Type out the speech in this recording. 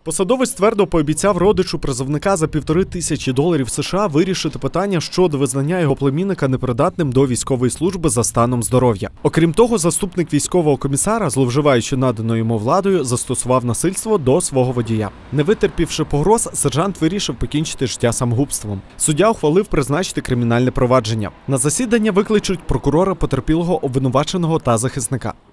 Посадовець твердо пообіцяв родичу призовника за $1500 США вирішити питання щодо визнання його племінника непридатним до військової служби за станом здоров'я. Окрім того, заступник військового комісара, зловживаючи наданою йому владою, застосував насильство до свого водія. Не витерпівши погроз, сержант вирішив покінчити життя самогубством. Суддя ухвалив призначити кримінальне провадження. На засідання викличуть прокурора, потерпілого, обвинуваченого та захисника.